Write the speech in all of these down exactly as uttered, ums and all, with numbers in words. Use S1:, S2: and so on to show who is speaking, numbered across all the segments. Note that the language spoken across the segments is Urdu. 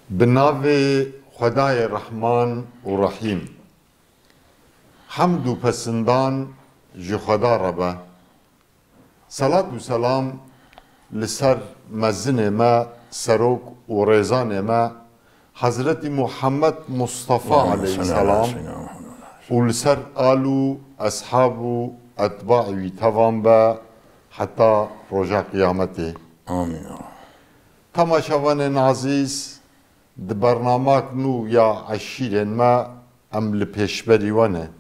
S1: بناوی خدای رحمان و رحیم حمد و پسندان جو خدا ربه صلاة و سلام لسر مزن ما سروک و ریزان ما حضرت محمد مصطفى علیه السلام و لسر آلو اصحاب و اتباعی توان با حتی رجا قیامته
S2: آمین.
S1: تماشاوان عزیز د برنامه نو یا عشیرن ما ام لپیشبری وانه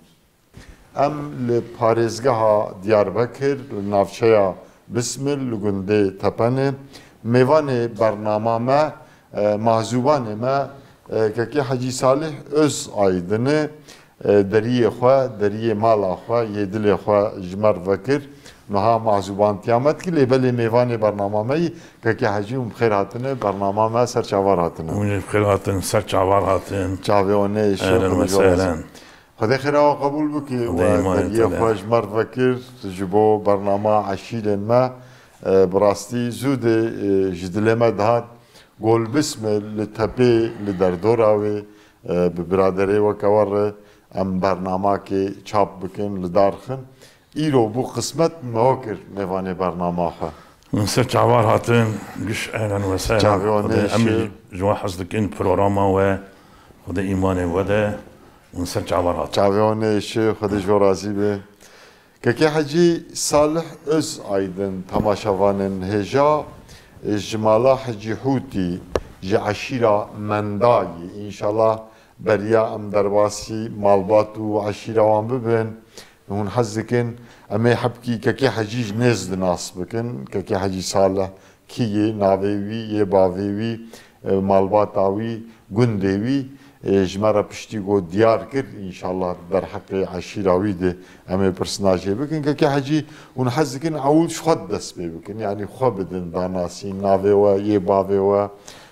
S1: ام لپارزگاه دیاربکر لنافچه بسمل لگنده تپنه میوان برنامه ما محضوبان ما که حجی صالح از آیدنه دریه خواه دریه مالا خواه یدل خواه جمر وکر نها معزوبان قیامت کی لیبل میوان برنامه می که حجی ام خیر هاتنه برنامه ما سر چاوار هاتنه
S2: اون خیر هاتن سر چاوار هاتن
S1: چاویونه
S2: اهلا وسهلا
S1: خدا خیر آقا قبول بکی و دریه خواه جمر وکر جبو برنامه عشیل ما براستی زود جدل ما دهات گل بسم لتپی لدردور آوی برادری و کور ام برنامه که چاپ بکن لدارخن ایرو بو قسمت مواکر میوان برنامه خواه
S2: سر چاوار هاتن گش اهلا وسهلا
S1: چاویونه
S2: امی جوا حزدکن پروگراما و خدا ایمان وده اون سر چاوار هاتن
S1: چاویونه شه خدا جو راضی به که حجی صالح از آیدن تماشاوانن هجا جمالا حجی حوتی جی عشیرا مندایی انشالله بریا ام درواسی مالبات و عشیرا وان ببین هون حزکن اما حبکی که حجیج نزد ناس بکن که حجی صالح کیه ناویوی یه باویوی مالبات آوی گندوی جمرا پشتی گو دیار کرد انشالله در حق عشیراوی ده اما پرسناجه بکن که حجی اون حزکن اولش خود دست بی بکن یعنی خود بدن داناسی ناوی و یه باوی و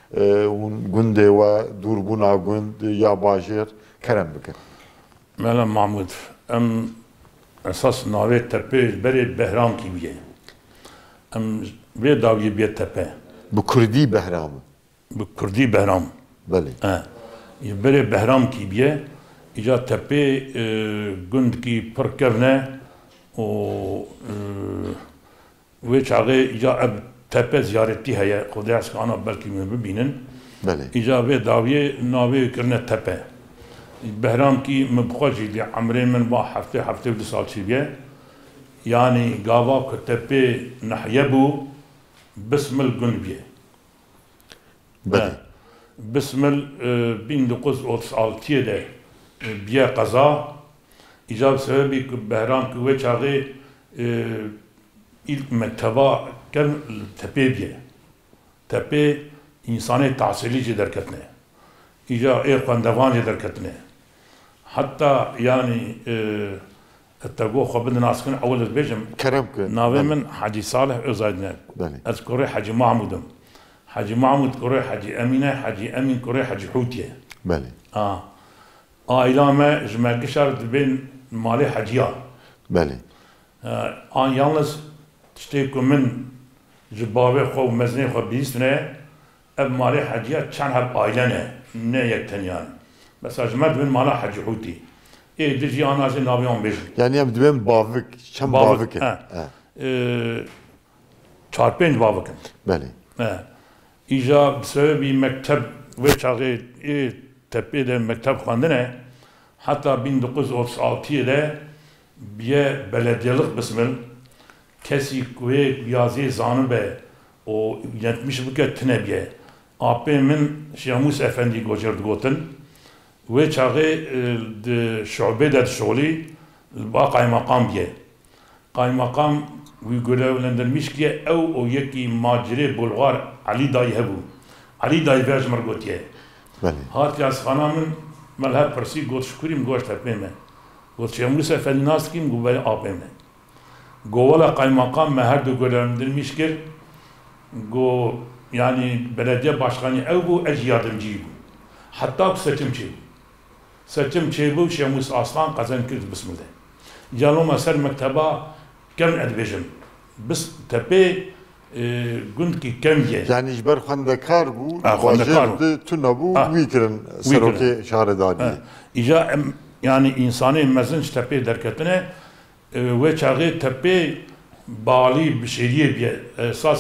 S1: اون گنده و دوربونا گند یا باجر کرم بکن
S2: مالا محمود ام اساس ناوی تپه بری بهرام کی بیه ام وی داوی بیه تپه
S1: bu Kürdi behramı.
S2: Bu Kürdi behram.
S1: Beli.
S2: Ha. Beri behram ki biye ija tepe gund ki perkevne o ve çağı ija ab tepe ziyareti heye Xuda askana belki mi bibinin.
S1: Beli.
S2: ija ve daviye navi kirne tepe. Behram ki mebxaji li amre min ba hafte hafte bir sal çibiye. Yani gava ku tepe nahyebu bismil gund biye.
S1: Beli.
S2: بسمل بين دقوز أوتس آلتيه ده بيا قضاء إجاب سببي بهرام كوي چاغي إلك مكتبا كان تپي بيه تپي إنساني تحصيلي جي دركتنه إجا إيه قندوان جي دركتنه حتى يعني التقوى خبنا ناسكن أول البيجم
S1: كرمك
S2: ناوي من حاجي صالح أزايدنا أذكره حاجي محمودم حاجي محمود كوري حاجي أمينة حاجي أمين كوري حاجي حوتية
S1: بله
S2: آه آه إلى ما جمع قشر بين مالي حاجيا
S1: بله
S2: آه آن يالنس تشتيكو من جبابي خو مزني خو بيستنا أب مالي حاجيا كان هب آيلانة نه يكتنيان بس أجمد بين مالي حاجي حوتي إيه دجي أنا زي نابيون بيجي
S1: يعني يم دبن بافك كم بافك
S2: آه آه چار پنج بافك
S1: بله
S2: آه ایجا بسببی مکتب و چاقی ای تپه ده مکتب خواندنه حتی bin dokuz yüz otuz altı ده بیه بلدیلق بسمل کسی کوی یازی زانو به o yetmiş bu که تنه بیه آپی من شیاموس افندی گوجرد گوتن و چاقی ده شعبه ده شغلی با قایمقام بیه قایمقام وی گلولندرمیش که او او یکی ماجره بلغار علی دایی هبو علی دایی بیاج مرگوتیه هاتی از خانامن ملها پرسی گوت شکریم گوشت هپیمه گوت شیاموس افندی ناس کیم گو بای آپیمه گو ولا قایمقام ما هر دو گلولندرمیش کر گو yani belediye başkanı ev bu ec yardımcıyı bu hatta seçim çi seçim çi bu Şemus Aslan kazan kird bismillah jaloma ser mekteba كم ادبجم بس تبي gund ki kemiye.
S1: Yani jiber xwendekar bû,
S2: xwendekar bû.
S1: tu nebû, wî kirin serokê şaredariyê.
S2: İja em yani insanê mezin ji tepê derketine wê çaxê tepê balî bişêriyê biye. Esas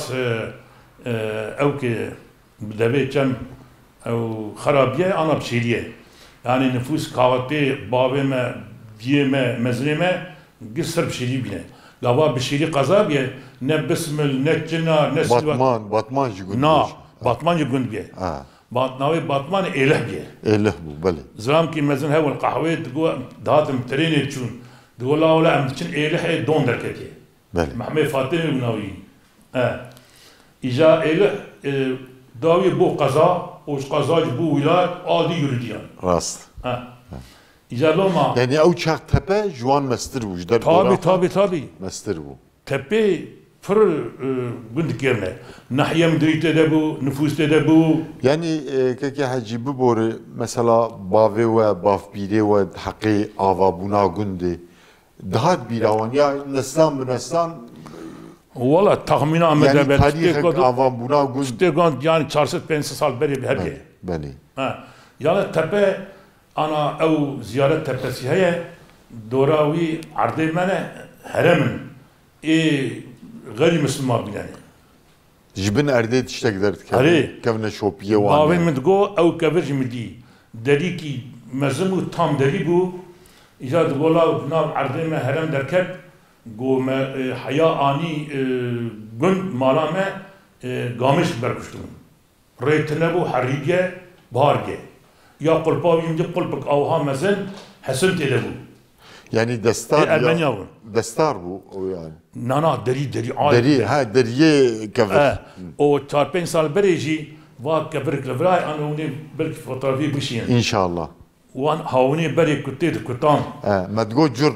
S2: ew ki bi devê çem ew xerabiye ana bişêriye. Yani nüfus kavatê bavê me, diyê me, mezinê me gir ser bişêrî bîne. Lava bişêrî qeza biye ne bismil, ne çina, ne silva.
S1: Batman, Batman jî gund.
S2: Na, Batman jî gund biye. Navê Batman êlih biye.
S1: Êlih bû, belê.
S2: Zilam kî mezin hewil qehwê digo datim trênê çûn. Digo la ola em diçin êlihê don derketiye.
S1: Belê.
S2: Mehmê Fatîmê bû navî. İja êlih dawî bû qeza, û ji qeza jî bû wilayet adî yûridiyan.
S1: Rast.
S2: İja loma.
S1: Yani ew çax tepe ji wan mestir bû. Ji der
S2: Tabii tabii tabii.
S1: mestir bû.
S2: Tepê pir gund kirine. Nahiye müdîriyetê de bû, nüfûsê de bû.
S1: Yani keke hecî bibore mesela bavê we, bavpîrê we heqê avabûna gundê dihat bîrawan ya neslan bi neslan
S2: Valla tahmina me de
S1: yani
S2: ben
S1: tarîxek avabûna gund
S2: işte gond yani çarşıt pênc sal berê hebe.
S1: Belê.
S2: Yani tepe ana ew ziyaret tepesî heye dora wî erdê me ne heremin ê gayri Müslüman bîne.
S1: Ji bin erdê tiştek derdikeve.
S2: Herê.
S1: Kevne şopiyê wan.
S2: Bavê min digo ew kevir ji min dî. Derî kî mezin û tam derî bû îja digo la nav erdê me herem derket go me heya anî gund mala me gamiş berkuştum. Rêtine bû herîge barge. Ya qulpavî di qulpik awha mezin hesin têde bû.
S1: Yani destar
S2: Ermeniya
S1: ya.
S2: bû.
S1: Destar bû o yani.
S2: Na na derî derî
S1: Derî ha deriyê kevir.
S2: O çar pênc sal berê jî va kevirik li virayê an hûnê belkî fotoğrafî bişînin.
S1: İnşallah.
S2: Wan hawînê berê ku tê dikutan.
S1: Me digo cürn.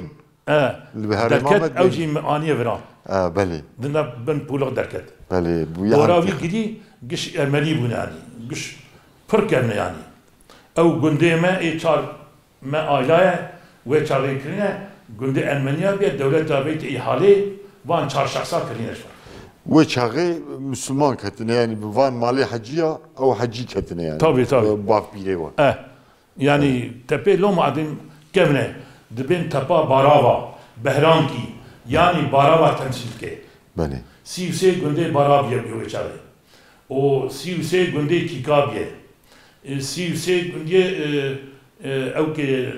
S2: Derket ew jî me aniye viran.
S1: Belê.
S2: Dina bin pûlek derket.
S1: Belê. Bu
S2: Dora
S1: yani.
S2: wî girî giş Ermenî bûne yanî. Giş pir kevne yanî. Ew gundê me ê çar me aileye wê çarê kirine gundê Ermeniya biye dewleta bêt îhalê van çar şexsa kirîne ji.
S1: Wê çaxê Müslüman ketine yani bi van malê heciya ew hecî ketine yani.
S2: Tabii tabii.
S1: Bavpîrê we.
S2: Eh, yani tepê loma adin kevne dibên tepa barava, behrankî yani barava temsil dike.
S1: Belê.
S2: Sî û sê gundê barav ye wê çarê. O sî û sê gundê kîkab ye. Sî û sê gundê ew ki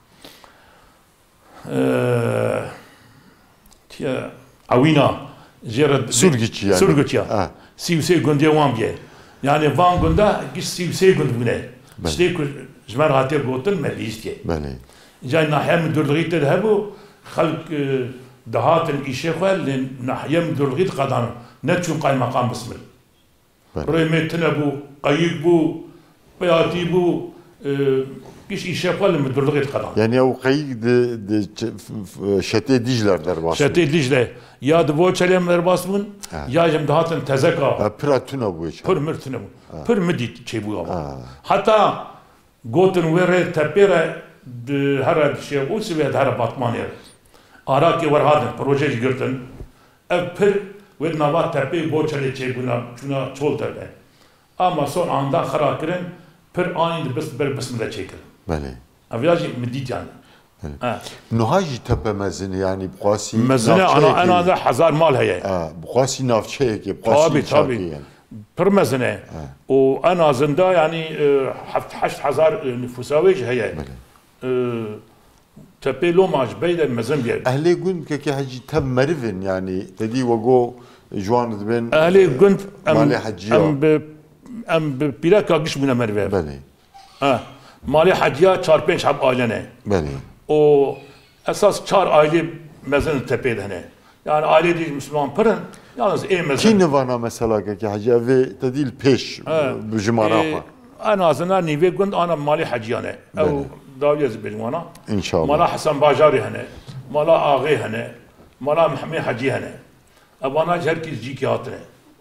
S2: Awîna jêra
S1: Surgiçî yani.
S2: Surgiçî ya. Sî û sê gundê wan biye. Yani van gunda giş sî û sê gund bûne. Tiştê ku ji me hatiye gotin me lîstiye.
S1: Belê.
S2: Ca nahiye müdürlüğî te de hebû xelk dihatin îşê xwe li nahiye müdürlüğî diqedan ne çûn kaymakam bismil. Rê me tune bû, qayîk bû, peyatî bû giş îşê xwe li müdürlüğî diqedan.
S1: Yani ew qayîk di di şetê Dicler derbas.
S2: Şetê Dicle ya di bo çelêm derbas bûn ya jim dihatin tezeka.
S1: Pira tune bûye çar.
S2: Pir mir tune bû. Pir midî çêbû ava. Heta gotin wê rê tepê re di here Şêxûsî ve di here Batmanê re. Arakê werhadin projeyê girtin. Ev pir wê nava tepê bo çelê çêbûna çûna çol tebe. Ama son anda xera kirin pir anî di bis ber bismillah çêkirin.
S1: Belê.
S2: Ev ya jî midît yani.
S1: Niha jî tepe mezini yani bixwasî
S2: Mezine ana en aza hezar mal heye.
S1: Bixwasî navçeyekê
S2: Tabii tabii. Pir mezine. O en azında yani heft heşt hezar nüfusa wê jî heye. Tepê loma ji bey de mezin biye.
S1: Ehlê gund keke hecî teb merivin yani dedî we got ji wan dibin.
S2: Ehlê gund
S1: malê heciya.
S2: em bi em bi pîreka giş bûne merve.
S1: Belê.
S2: Malê heciya çar pênc heb ailene.
S1: Belê.
S2: O esas çar aile mezin tepê de hene. Yani aile değil Müslüman pirin. Yalnız ê mezin.
S1: Kî nivana mesela keke hecî evê te dîl pêş bi jimara xwe.
S2: En azından nîvê gund ana malê heciya ne. Ew dawiye zibêjin wana.
S1: İnşallah.
S2: Mala Hesan Bajarî hene. Mala Ağê hene. Mala Mehmê Hecî hene. Ev wana ji herkî cîkî hatine.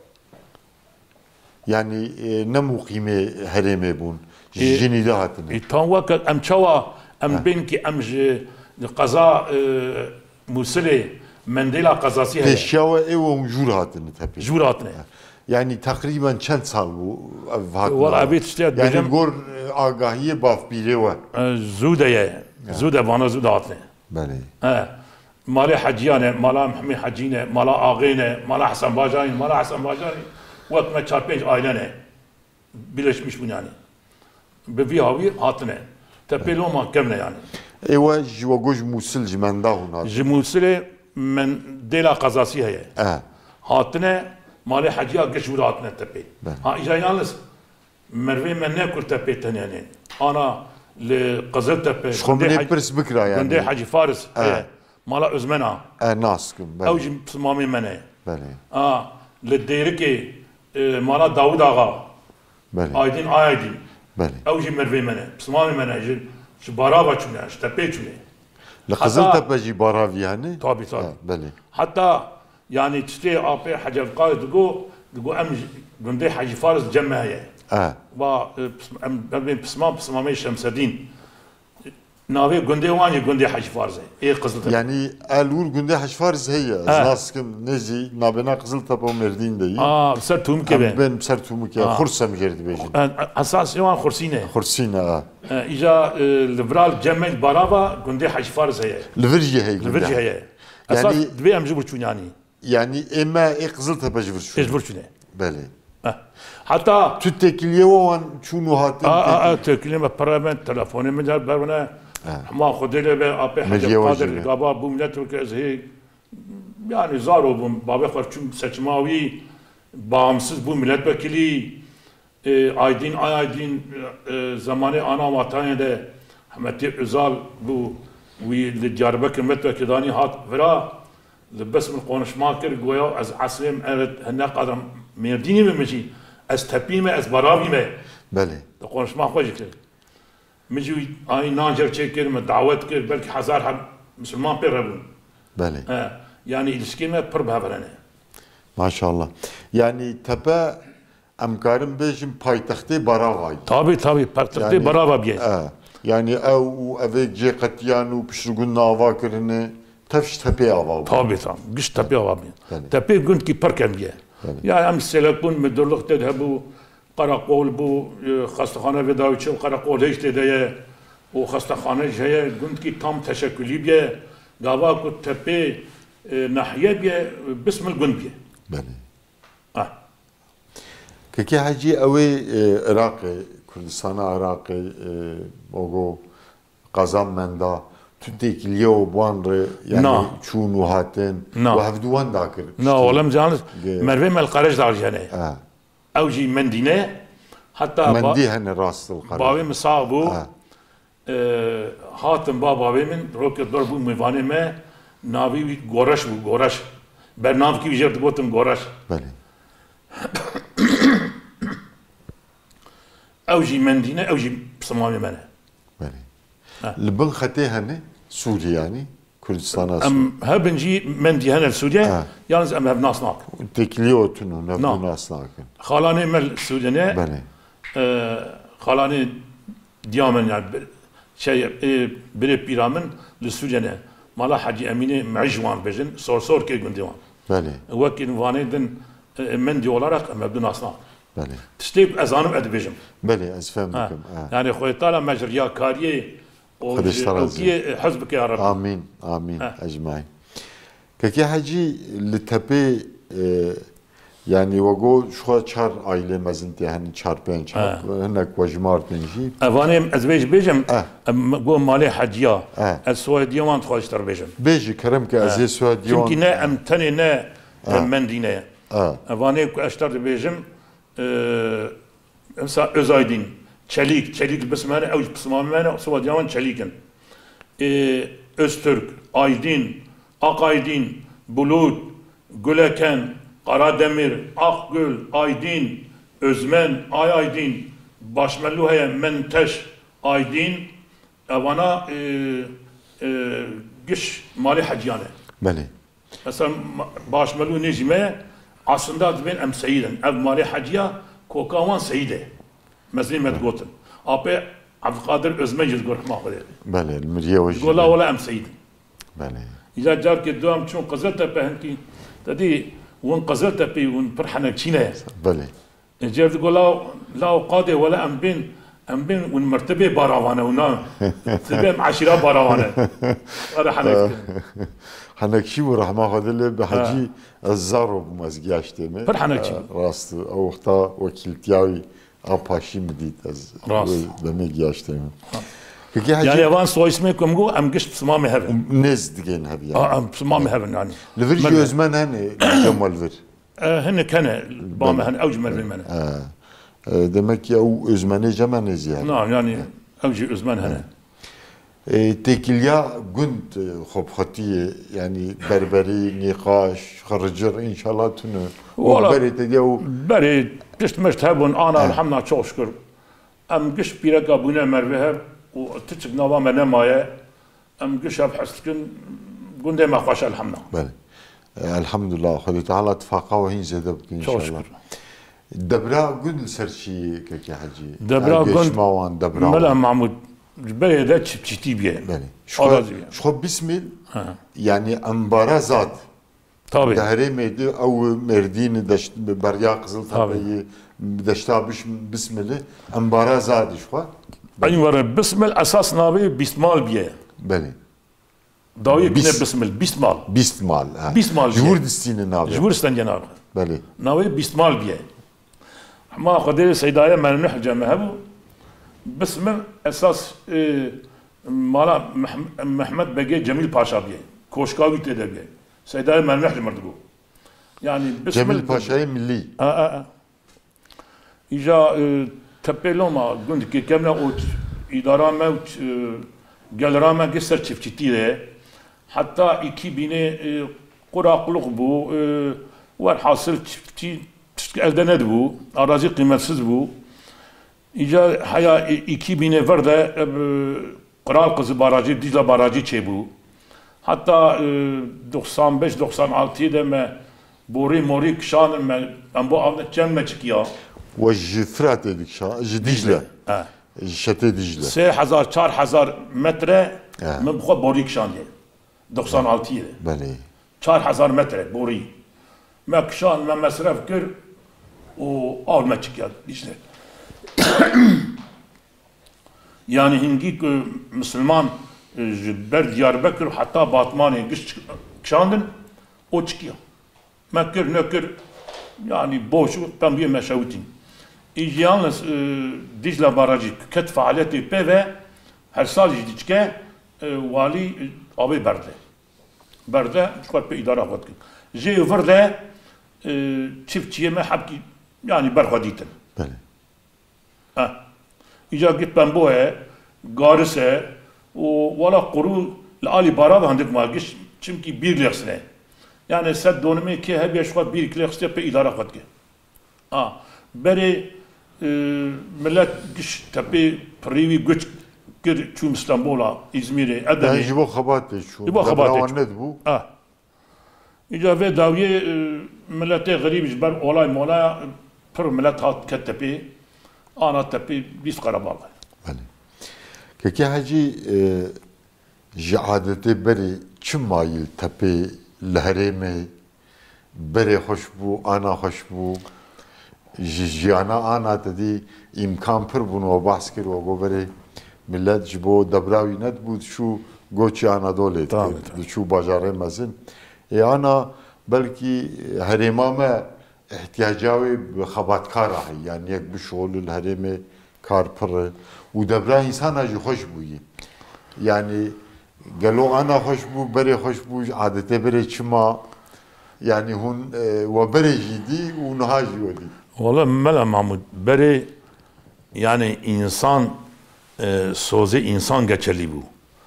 S1: Yani ne muqîmê herêmê bûn. Jinî de hatine.
S2: Tam wekî em çawa em bên ki em ji qeza Musilê مندیلا قزاسی هست
S1: پیشیاوه ایوه جور هاتن تپی
S2: جوراتنه
S1: یعنی تقریبا چند سال بو
S2: والله أبيت اشتيت
S1: يعني
S2: بجم
S1: نقول آگاهی باف بیره
S2: زوده يه زوده وانا زوده عطنه
S1: بله
S2: اه مالا حجيانه مالا محمي حجينه مالا آغينه مالا حسن باجاني مالا حسن باجاني وقت ما چار پنج آيلانه birleşmiş bu yani. بفي هاوي هاتنه تبيلو ما كمنا يعني
S1: ایوه جوا گوش موسل جمنده هنا
S2: جموسله من ديلا قزاسي هي
S1: اه
S2: هاتنه مالي حجيا قشور هاتنه تبي
S1: بله.
S2: ها اجا يالس مروي من ناكل تبي تنيانين انا لقزل تبي
S1: شخو من يبرس بكرة
S2: عندي
S1: يعني
S2: حجي فارس
S1: آه.
S2: اه مالا ازمنا
S1: اه ناسكم بله
S2: اوجي بسمامي منه
S1: بله
S2: اه للديركي اه مالا داود اغا
S1: بله
S2: ايدين ايدين
S1: بله
S2: اوجي مروي منه بسمامي منه شو بارابا شونه تبي شونه
S1: لقزل
S2: حتى-
S1: تبجي براوي يعني
S2: طابي طابي
S1: آه بله
S2: حتى يعني تشتي ابي حاجه القائد تقول تقول ام جندي حاجي فارس جمع هي
S1: اه
S2: و ام بين بسمام بسمامي شمس الدين ناوي جندي واني جندي حاجي فارس ايه قصدك
S1: يعني الور گنده حشفارز هي
S2: آه.
S1: ناسكم نزي نابنا قزل تبو مردين دي
S2: اه سرتهم
S1: ام
S2: كده
S1: بن بسرتو مكي
S2: آه.
S1: خرسة مجرد بيجن
S2: اساس يوان خرسينه
S1: خرسينا اه
S2: آه، اجا الفرال جمع بارابا جندي حاجي فارس هي
S1: الفرجي هي
S2: الفرجي هي اساس
S1: يعني
S2: دبي ام جبر يعني
S1: يعني اما اي قزل تبجي فرشو
S2: ايش برشونه
S1: بله
S2: آه. حتى
S1: تتكليه وان شنو هاتن
S2: اه اه اه تكلمة برامن تلفوني من جال برنا ما خدي له ابي حاجه
S1: مجيه
S2: قادر
S1: وجهه.
S2: قابا بو نتورك از هي يعني زارو بوم بابا خرچم seçmavi bağımsız bu milletvekili e, Aydin Aydin e, zamanı ana vatanında Ahmet Özal bu ve Diyarbakır milletvekilani hat vera بس من konuşma kır goya az aslim evet ne kadar merdini mi meci az tepi mi az baravi mi
S1: بله
S2: konuşma hoş kır مجي اي ناجر çekir mi davet kır belki hazar ham Müslüman bir rabun
S1: بله
S2: ha yani ilişkime pır bhavrane
S1: ما شاء الله يعني تبا امكارم بيجم بايتختي براغاي
S2: tabi tabi partikte
S1: Yani-
S2: barava biye
S1: اه يعني او افيك جي قتيان وبشرقون نافا كرني تفش تبي افا
S2: tabi tam güç tepe avabi
S1: Yani.
S2: tepe gün ki parken biye
S1: Yani.
S2: ya am selekun müdürlük de bu karakol bu hastahane vedaviçi karakol hiç de o hastahane jeye gün ki tam teşekkülü biye gava ku tepe nahiye biye bismil gün biye
S1: بله
S2: ah
S1: كي حاجي اوي عراقي كردستان عراقي اوغو قزام مندا تديك اليوم بوان يعني
S2: نعم.
S1: شون وهاتن
S2: نعم.
S1: وهفدوان داكر
S2: نا ولم جانس
S1: جي.
S2: مرفي مال قرج دار جانه
S1: اه
S2: اوجي مندينه حتى
S1: مندي هن راس القرار
S2: بابي مصابو
S1: آه.
S2: آه، هاتم بابا من روك دور بو ميوانه ما ناوي غورش بو غورش برنامج کی وجرت گوتم غورش
S1: بله
S2: اوجي مندينه اوجي بسمامي منه
S1: بله
S2: آه.
S1: لبن خطي هن سوري يعني كردستان
S2: ام هبنجي مندي هنا السودان
S1: آه.
S2: يالنز ام هب ناس ناك
S1: تكليو تنو نفدو
S2: نعم.
S1: ناس لكن
S2: خالاني مل السودانيه
S1: بله
S2: آه، خالاني ديامن يعني ب- شيء إيه، بري بيرامن للسودانيه مالا حاجي امينه معجوان بجن صور صور كي قندوان
S1: بله
S2: وكن فانيدن مندي olarak ام هب ناس ناك
S1: بله
S2: تشتيب ازانم ادبجم
S1: بله از فهمكم اه
S2: يعني خوي طالع مجريا كاريه
S1: خدش طرزي.
S2: وكي حزبك يا رب
S1: امين امين
S2: آه.
S1: اجمعين كي حاجي لتبي آه، يعني وقو شو چار عائله مزنتي هن چار پنج
S2: آه.
S1: هناك وجمار تنجي
S2: افاني ازبيج بيجم
S1: آه.
S2: قو مالي حجيا
S1: آه.
S2: السويدية ما تخرج تر بيجم
S1: بيجي كرم كازي سواد يوم
S2: يمكن نا ام تاني نا مندينه
S1: اه
S2: افاني اشتر بيجم آه، امسا özaydin çelik çelik bismane او bismane سويديان çelikin آه، Öztürk Aydin Akaydin Bulut Güleken Karademir Akgül Aydin Özmen Ay Aydin Başmeluheye Menteş Aydin evana e, e, giş mali haciyane.
S1: بله
S2: Mesela başmelu necime aslında ben em seyiden ev mali haciya kokavan seyide. Mezlimet gotin. Ape Abdülkadir Özmen yüz görmek mahvede.
S1: بله المريه وجه
S2: Gola ola em seyidin.
S1: بله
S2: إذا جارك الدوام شون قزلت بهنكي تدي وين قزلت بي وين فرحنا كشينا
S1: بله
S2: جاب تقول لا لا قاضي ولا أم بين أم بين وين مرتبة باراوانا ونا تبي معشرة باراوانا أنا حنك
S1: حنك شي ورحمة خدله بحجي الزارو مزجاش تمه
S2: فرحنا كشي
S1: راست أو وقتا وكيل تياوي أباشي مديت از
S2: راست
S1: دمجاش تمه
S2: يعني وان سو اسمه كم جو أم قش بسمامي هبن
S1: نز دقين هبي
S2: آه أم بسمامي هبن يعني
S1: لفرج يزمن هني جمال فر
S2: هن كان بام هن أوجمل من من
S1: آه demek ya o özmene zaman ziyade.
S2: نعم يعني أوجي أزمان هنا
S1: تكليا قند خب خطية يعني بربري نقاش خرجر إن شاء الله تنو وبري تديو
S2: بري قشت مشت هبون أنا الحمد لله شو شكر أم قش بيرك أبونا مربها وتشك نوام نماية أم قش أبحث كن قند ما خوش الحمد لله
S1: بله الحمد لله خلي تعالى تفاقه وهين زدبك إن شاء الله دبرا قند سرشي كي حجي
S2: دبرا قند
S1: ماوان دبرا
S2: ملا معمود بري ده تشتي بيه
S1: بله شو شو بسمل يعني أمبارا زاد
S2: طبعا
S1: دهري ميدي أو مردين دشت بريا قزل طبيعي دشتابش بسمله أمبارا زاد شو
S2: أيوة بسمل أساس نابي بسمال بيه
S1: بله
S2: داوي كنا بسمل بسمال
S1: بسمال
S2: بسمال
S1: جور دستين نابي
S2: جور استنجناب
S1: بله
S2: ناوي بسمال بيه ما خدي سيدايا ما نحجة مهبو بسمل أساس إيه مالا محمد بقى جميل باشا بيه كوشكاوي تدا بيه سيدايا ما نحجة مردقو يعني بسمل
S1: جميل باشا ملي
S2: آه آه آه إجا اه تبلو ما قلت كي كمنا أوت إدارة ما أوت جلرا ما قصر شفتي ده حتى إكي بينه قرا قلق بو اه والحاصل شفتي ألدنا دبو أراضي قيمتسز بو إجا حيا إكي بينه فرده قرال قز باراجي ديزلا باراجي تشيبو حتى doksan beş doksan altı ده ما بوري موري كشان ما أم بو أبدا كم ما تشكيا
S1: وجفرات ديك شا جديجلة
S2: آه
S1: شتى ديجلة
S2: سه هزار چهار هزار متر من بخو بوري كشان ده doksan altı ده
S1: بله
S2: چهار هزار متر بوري ما كشان ما مصرف كر و آل ما تشكيا ديجلة يعني هنجيك مسلمان بر دياربكر حتى باطماني قش كشاندن او تشكيا ما كر نكر يعني بوشو تم بيه مشاوتين يجي يالنس ديجلا باراجي كت فعاليتي بيفا هر سال جديدكه والي ابي برده برده شكوت بإدارة وقتك جي فرده تشفتيه ما حبكي يعني برخديتن
S1: بله
S2: اه إجا قلت بنبوه قارسه ولا قرو لآلي باراد عندك ما قش چمكي بير ليخسنه يعني سد دونمي كي هبي شوات بير ليخسته بإدارة وقتك اه بري اه ملت قش تبي بريوي قش كر شو اسطنبولا إزميري أدنى
S1: يعني جبو خباتي شو
S2: جبو خباتي
S1: ندبو
S2: اه إجا في داوية ملت غريب جبر أولاي مولاي پر ملت هات كتبي أنا تبي بيس قربالة
S1: بله كي حجي جعادتي بري چم مايل تبي لهريمي بري خوشبو أنا خوشبو جيانا أنا تدي إمكان پر بنو بحث كرو وگو بري ملت جبو دبراوي ندبو شو گوچي أنا دولت شو باجاره مزن أنا بلكي هريما ما احتياجاوي بخباتكار هي يعني يك بشغل الهريمي كار پر ودبرا إنسان أجي خوش بوي يعني قالوا أنا خوش بو بري خوش بو عادته بري چما يعني هون وبري جدي ونهاجي ودي
S2: والله ملا محمود بري يعني إنسان سوزي إنسان geçerli bu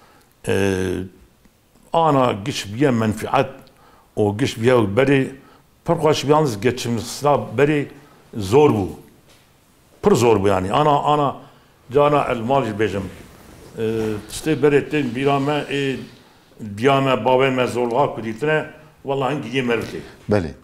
S2: أنا قش بيا منفعات أو قش بيا بري فرقاش بيانز geçim sıra بري zor bu پر zor bu yani أنا أنا جانا المال بيجم işte beretten bir ama e, diyame babeme zorluğa kuditine vallahi giye mervte.
S1: بله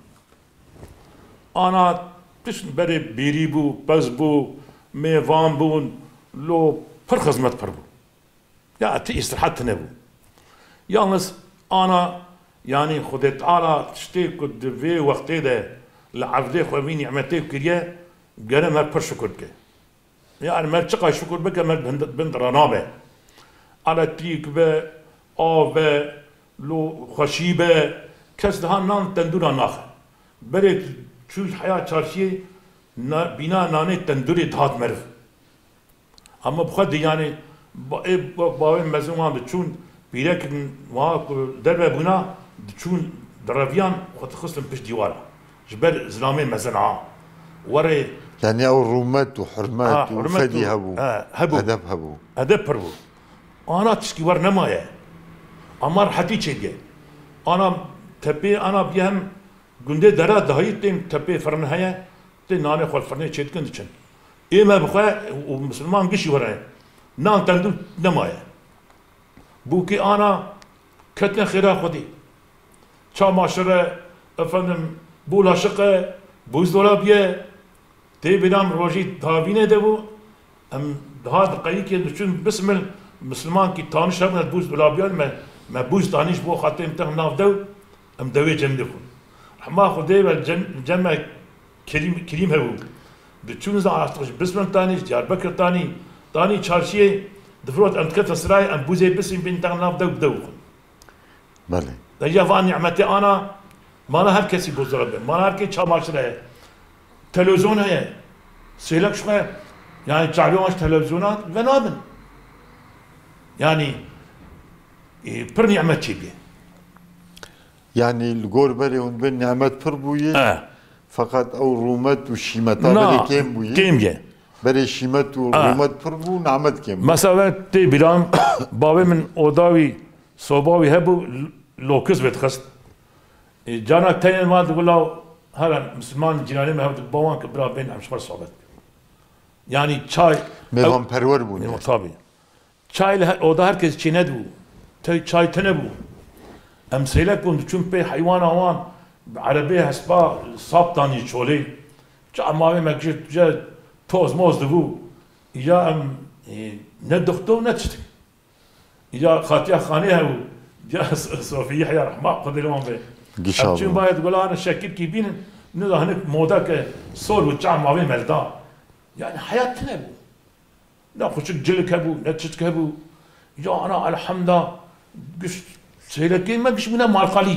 S2: Ana tişn bere biri bu, pez bu, mevan bu, lo per hizmet per bu. Ya te istirahat ne bu. Yalnız أنا يعني خدت على تشتي كد في وقت ده لعبدي خوين نعمتي كريه جرى ما برشكر بك يعني ما تشقى شكر بك ما بند بند رنابه على تريك به آب لو خشيبه کس ده نان تندور ناخه برای چوش حیات چارشی بنا نان تندوری دهات مرف اما بخود یعنی با با مزمان چون بیرک ما درب بنا چون درویان خود خصم پیش دیوار جبر زلامه مزنعه وره
S1: يعني او رومات وحرمات
S2: آه
S1: وفدي هبو
S2: آه هبو
S1: ادب هبو
S2: ادب بربو انا تشكي ور نمايه امر حتي چيگه انا تبي انا بيهم گنده درا دهایی تیم تپه فرن هیا تی نان خال فرنه چیت کند چن ایما بخواه و مسلمان گشی ورنه نان تندو نمایه بو که آنا کتن خیره خودی چا معاشره افندم بو لاشقه بوز دولا بیه تی بدام روژی داوینه ده بو ام ده دقیقی که چون بسم مسلمان کی تانش هم بوز دولا بیان ما ما بوز دانش بو خاطر امتحان ناف دو ام دوی جمع دکن ما خدای و جمع کریم کریم هبو دچون زا استش بسم تانی دیاربکر تانی تانی چارشیه دفروت انتكت سراي ام بوزي بس بين تغناب دو دو
S1: بله
S2: دجا فان نعمتي انا ما انا هر كسي بوزرب ما انا هر كي چاماش له تلفزيون هي سيلك شو يعني تعلومش تلفزيونات ونابن يعني بر نعمتي بيه
S1: يعني الغوربري هون بين نعمت پر بويه
S2: اه
S1: فقط او رومت وشيمتا بري كيم بويه
S2: كيم بيه
S1: بري شيمت ورومت پر بو نعمت كيم
S2: مثلا تي بلام بابي من اوداوي صوباوي هبو لوكس بتخست جانا تاني ما تقول هلا مسلمان جيراني ما هبط بوان كبرا بين امشمر صحبت يعني çay
S1: ميلان پرور بو
S2: ne tabii çay oda herkes çiğnedi bu çay tane bu امثله كنت تشوف بي حيوان هوان عربيه هسبا صابتاني شولي جا ماوي ما جت جا توز موز دبو يا ام ندختو نتشتك يا خاتيا خانيها جا صوفيا يا رحمه قدر لهم بي
S1: قشاو
S2: تشوف باي تقول انا شاكر كيبين نذا هناك مودا ك صور وجا ماوي ملدا يعني حياتنا بو لا خشك جلك ابو نتشتك ابو يا انا الحمد لله Söylediğim ben kişimine markali.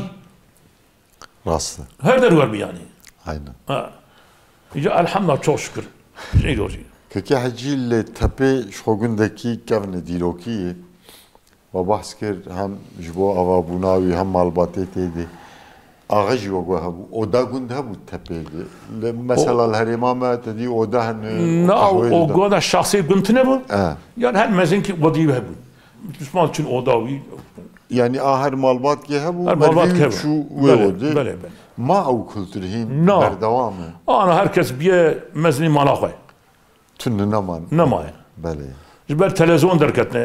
S1: Rastlı.
S2: Her der var bir yani.
S1: Aynen.
S2: Ha. Ya elhamdülillah çok şükür. Şey doğru.
S1: Kaki hacil tepe şogundaki kevne diloki ve bahs kir hem jbo ava bunavi hem malbatı tedi. Ağaç yok bu. Oda gund bu tepeydi. Mesela her imama dedi oda hani.
S2: Ne o goda şahsi güntüne bu?
S1: Ha.
S2: Yani her mezin ki vadiyi bu. Müslüman için odavi.
S1: Yani ahir malbat ki bu
S2: malbat ki
S1: şu ve oldu.
S2: Böyle böyle.
S1: Ma av kültürhin berdevamı.
S2: Ana herkes bir mezni mala koy.
S1: Tünü naman.
S2: Namay.
S1: Bele.
S2: Jber televizyon derketne.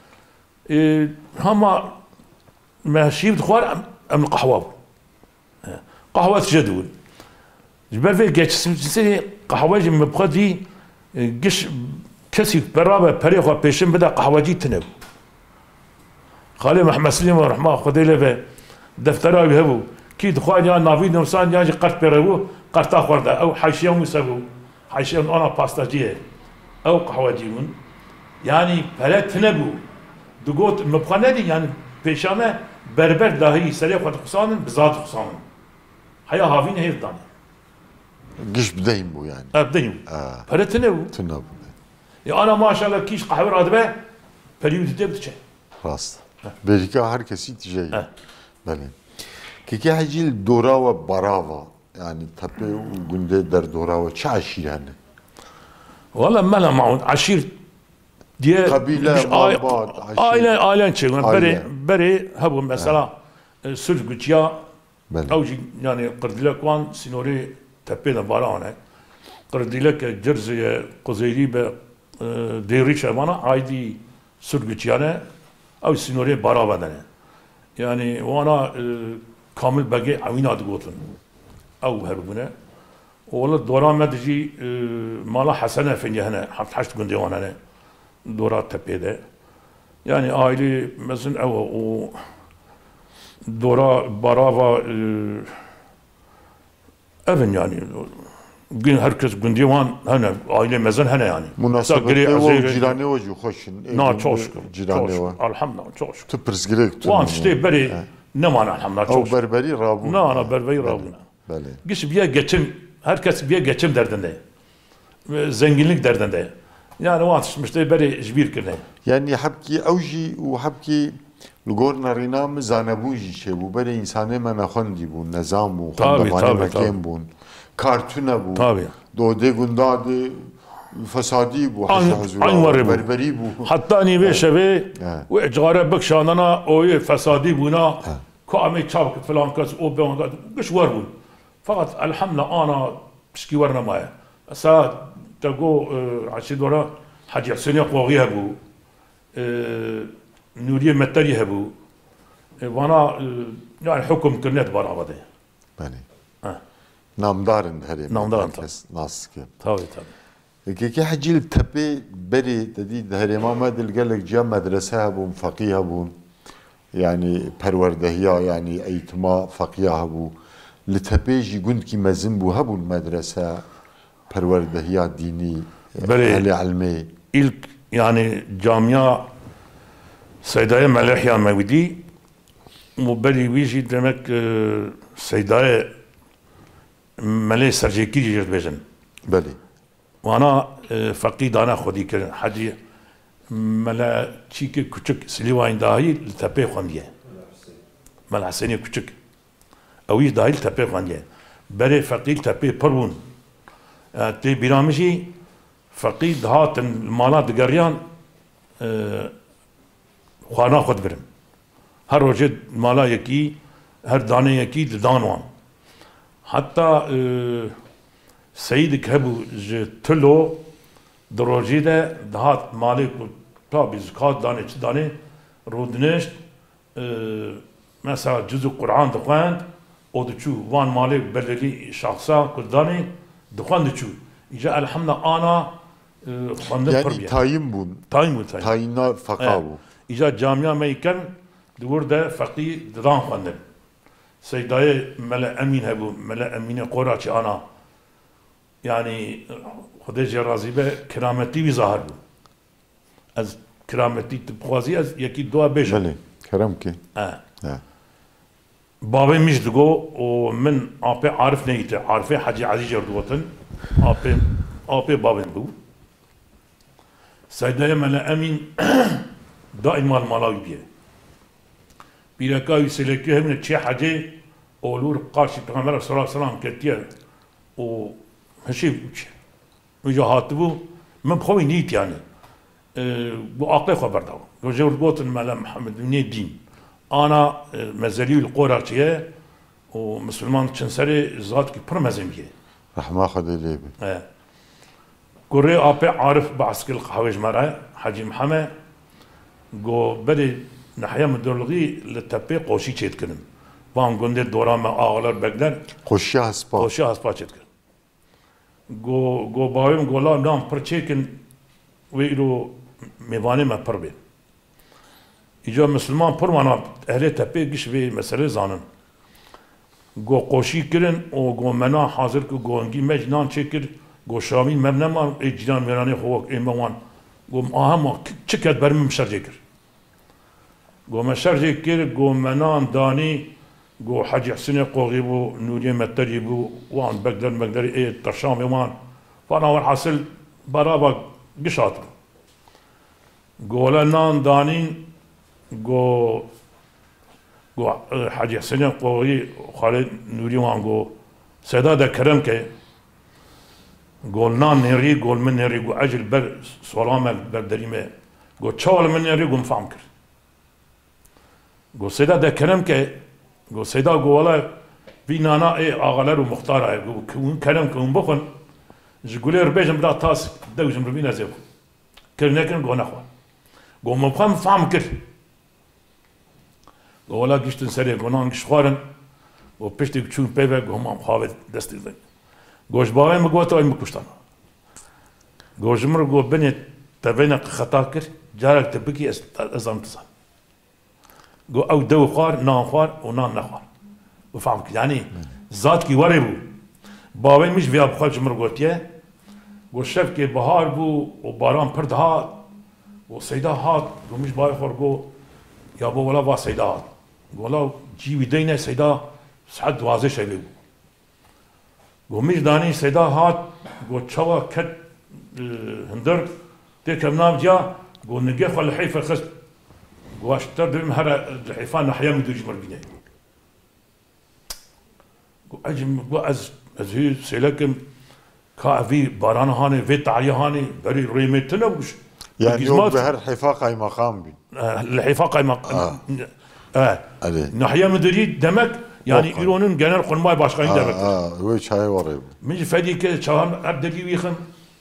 S2: Hama ماشي بتخوار ام القهوه قهوه جدول جبر في جيتش سي قهوه جي مبخدي قش كسي برابه بريخه بيشن بدا قهوه جي تنب خالي محمد سليم رحمه خدي له دفتره يهبو كي دخوان يا نافي نوسان يا قرت بيرو قرت اخر او حيشيهم يسبو حيشيهم انا باستا جي او قهوه جيون يعني فلا تنبو دقوت مبخنه دي يعني بيشامه بربر dahi سريع خد خصانن بذات خصانن هيا هافين هي الداني
S1: قش بدين بو يعني
S2: ابدين
S1: اه
S2: فلا تنبو
S1: تنبو
S2: يا انا ما شاء الله كيش قهوه رادبه بريود تبتش
S1: راست belki herkesi tijey. Bale. Kiki hacil dora ve barava yani tape günde der dora ve çaşir yani.
S2: والله ما له معون عشير diye
S1: kabile malbat
S2: aile ailen çıkıyor beri beri هبو mesela sürgüçya او yani قردلكوان سينوري تبينا بالانه قردلك جرزي قزيري به ديري شبانا عادي sürgüçyane او سينوري برا بدنه يعني وانا كامل بقي عوين ادغوتن او هربونه والله دورا مدجي مالا حسنه في هنا حفت حشت قندي وانا دورا تبيده يعني عائلي مثلا او دورا براوا أبن يعني gün herkes gündivan hani aile mezen hani yani.
S1: Münasebette o cirane o ju hoşun.
S2: Na çok şükür.
S1: Cirane o.
S2: Elhamdülillah çok şükür.
S1: Tıpırız gerek.
S2: Wan işte beri ne man elhamdülillah çok şükür.
S1: O berberi rabu.
S2: Na ana berberi rabu.
S1: Bale.
S2: Giş bir geçim herkes bir geçim derdinde. Zenginlik derdinde. Yani wan işte beri jbir kirne.
S1: Yani habki evji ve habki لگور نرینام زانبوجی چه بو برای انسانه من خوندی بون نظام بون خندوانه مکم بون کارتونه بون دوده گنداده فسادی بو حشا بربری بو
S2: حتی نیوه شوه و اجغاره بکشانانا اوی فسادی بونا که امی چاپ فلان کس او بیان کس گش ور بون فقط الحمدلله آنا بشکی ور نمایه اسا تگو عشی دورا حاجی حسینی قواغیه بو نورية متري هبو وانا يعني حكم كرنت برا بده
S1: بله نامدارن هري
S2: نامدارن
S1: ناس كي
S2: طبعا طبعا
S1: كي كي حجي التبي بري تدي هري ما مدل قال لك جا مدرسه هبو فقيه هبو يعني پروردهيا يعني ايتما فقيه هبو لتبي جي قند كي مزن بو هبو المدرسه پروردهيا ديني اهل علمي
S2: ilk yani camia Seyda'ya Melihya Mevdi مبالي ويجي demek Seyda'ya Melih Serceki جيرت بيجن
S1: بلي
S2: وانا فقيد انا خودي كر حدي ملا تشيك كوتشك سليوان داهي لتابي خونديه ملا حسيني كوتشك اوي داهي لتابي خونديه بري فقيد تابي برون تي بيرامجي فقيد هات المالات قريان خوانا خود برم هر وجد مالا يكي هر دانه يكي دانوان حتى سيدك هبو تلو دروجي ده دهات مالك تا بزكات دانه چه دانه رودنشت مثلا جزء قرآن دخواند او دچو وان مالك بلدي شخصا كدانه دخواند دچو إجا الحمد أنا خواندم
S1: يعني تايم بون
S2: تايم بون تايم
S1: تايمنا فقاو
S2: إجا جامعة ميكن دور ده فقي دان خواندم سيداي ملا أمين هبو ملا أمين قراتي أنا يعني خدای جرازی به کرامتی وی ظاهر بود از کرامتی تبخوازی از یکی دو بیشتر
S1: بله کرم کی
S2: اه بابا میش دگو و من آپی عارف نیته عارفه حاجی عزیز جردوتن آپی آپی بابا بود سیدای ملا امین دائما مالاوی بیه بیرکای سلکی همین چه حاجی اولور قارشی پیغمبر صلی الله علیه و سلم کتیه و هشي بوچه وجا هاتبو من بخوي نيت يعني أه بو عقلي خبر داو وجا ورقوتن مالا محمد بن الدين انا مزالي القرى تيه ومسلمان تشنسري زاد كي بر مزميه
S1: رحمه خدي لي
S2: اه قري ابي عارف بعسك القهوج مرا حاجي محمد جو بدي نحيا مدرلغي للتبي قوشي تشيتكلم وان قندر دورا ما اغلر بقدر
S1: قوشي هسبا
S2: قوشي هسبا تشيتكلم گو گو بایم گولا نام پرچیکن ویلو میوانی ما پر بی. ایجا مسلمان پر مانا اهل تپه گش وی مسئله زانن. گو قوشی کردن و گو منا حاضر کو گو انگی مجنان چکر گو شامی مبنا ما اجنان میرانی خوک ایمان گو آهم چکت برم مشرجه کر. گو مشرجه کر گو منان دانی گو حاجی حسین قوغی بو نوری متری بو وان بقدر بقدر ايه ترشام يومان فانا والحاصل برابا قشات گو لنان دانين گو گو حاجی حسین قوغی خالد نوری وان گو سيدا دا كرم كي گو نان نيري گو من نيري گو اجل بر سلام بردري مي گو چال من نيري گو مفهم كر گو سيدا دا كرم كي گو سیدا گو والا بی نانا ای آغالر و مختار ای گو کون کلم کون بخون جگولی ربیجم بلا تاس دوجم ربی نزیب کر نکن گو نخوان گو مبخم فهم کر گو والا گشتن سری گو نان گش خوارن و پشتی چون پیوه گو هم خواهد دستی دن گوش باقی مگو تا ای مکشتن گو جمر گو بینی تبین خطا کر جارک تبکی ازام تسان گو او دو خوار نان خوار و نان نخوار وفهم يعني ذات کی وری بو باوی مش ویا بخواد جمر گوتیه گو شف که بهار بو و باران پرد هات و سیدا هات گو مش باوی خور گو یا بو ولا با سیدا هات گو ولا جیوی دینه سیدا ساعت دوازه شبه بو گو مش دانی سیدا هات گو چوا کت هندر تکم نام جا گو نگه خال حیف خست گو اشتر دویم هر حیفان نحیا میدو جمر بینه گو اجم گو از از هی سلکم كافي باران هاني في تعيا هاني بري ريمت نبوش
S1: يعني يوم بهر حفاق اي مقام بي
S2: الحفاق اي مقام اه اه ناحيه مدري دمك يعني يرونن جنر قنماي باشقين
S1: اه
S2: دمك
S1: اه ويش هاي وريب
S2: من فدي كده شهر ابدلي ويخم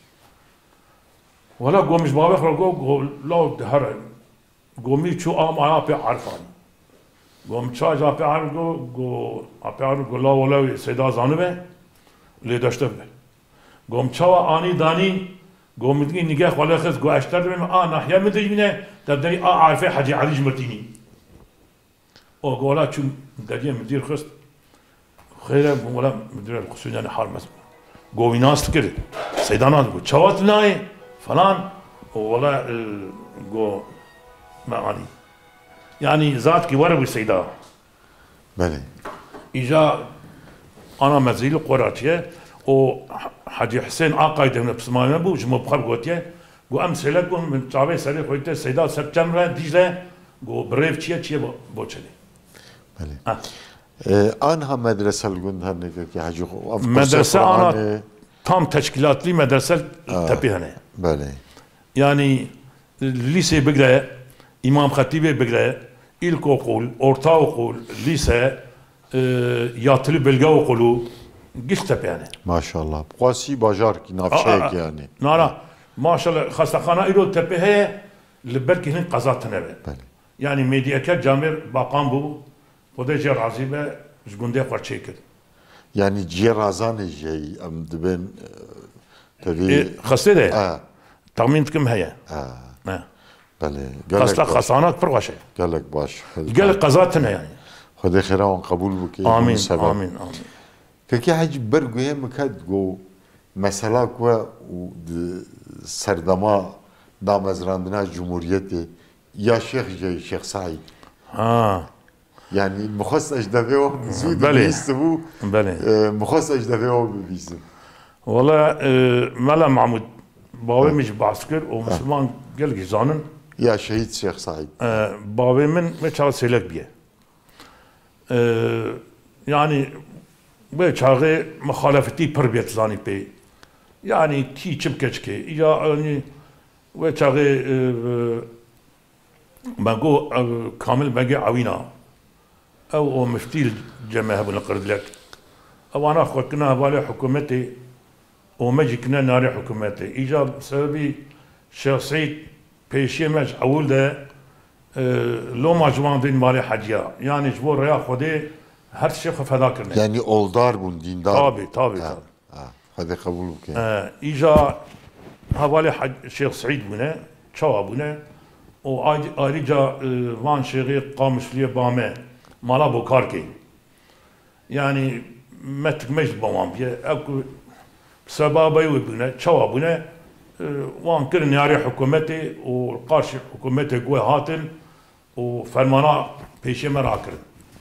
S2: ولا قومش بابا خرج قول لا دهر قومي شو ام انا بي عارفان قوم تشاج ابي عارف قو ابي عارف لا ولا سيدا زانبه لي داشته قوم تشوا اني داني قوم مدقي نجاه خلا خز قو اشتر من اه ناحيه مدري منه تبدي اه عارفه حاجه علي جمرتيني او قولا شو مدري مدير خست خير ولا مدير القسم يعني حال مثلا قوي ناس كده سيدانات قو تشوات ناي فلان ولا قو ما علي يعني ذات كي ورا بالسيدا
S1: بله
S2: اجا انا مزيل قراتيه و حاجي حسين عقايد من بسمانه بو جمو بخر قوتيه قو امس لكم من تعبي سري خويته سيدا سبتمبر ديجله قو بريف تشي تشي بوچلي
S1: بله آه. اه انها مدرسه الجند هنيك كي حاجي
S2: مدرسه انا تام تشكيلات لي مدرسه آه. تبيهنه
S1: بله
S2: يعني ليسي بقرا امام خطيبي بقرا ilko okul, orta okul, lise, e, yatılı belge okulu, Giştepe yani.
S1: Maşallah. Quasi bajar ki nafşek yani.
S2: Nara. Maşallah xastakhana ilo tepe heye libelki hin qazatına be. Yani medyaker camir bakan bu. O da cer azibe jgunde qarçekir.
S1: Yani ciğer azan jey am dibin tabii.
S2: Xaste de. Tahmin tkim heye.
S1: Ha. بله
S2: خاصة خسانات برغشة
S1: قالك باش
S2: قالك قزاتنا يعني
S1: خذ خيرهم قبول بك
S2: آمين آمين آمين
S1: كي حاجة برجو هي مكاد جو مسألة كوا سردما دامزراندنا جمهوريتي يا شيخ جاي شيخ سعيد
S2: آه
S1: يعني مخصص أجدبيه زود بيستبو
S2: بله
S1: مخصص أجدبيه بيستبو
S2: والله ملا محمود بابي مش بعسكر ومسلمان قال جزانن
S1: يا شهيد شيخ سعيد
S2: آه بابي من بيشال سلك بيه آه يعني بيشال مخالفتي بربيت زاني بي يعني تي تشبكشكي يا يعني بيشال آه بقول آه كامل بقى عوينا او مفتي الجماعه بنقرد لك او انا اخوتنا بالي حكومتي ومجي كنا ناري حكومتي ايجاب سببي شيخ سعيد پیشی مش اول ده لو مجموعه دین مال حجیا yani جبور ریا خودی هر شيء فدا کرنه
S1: يعني اولدار بون دیندار
S2: طبعا طبعا
S1: هذا قبول بك
S2: اجا حوالی حج شيخ سعيد بونه چوا بونه و آریجا وان شیخی قامشلی بامه مالا بوکار کی yani متک مش بوام بیه اكو سبابي وبونه چوا بونه وان كرن ياري حكومتي وقارش حكومتي قوي هاتن وفرمانا بيشي ما راكرن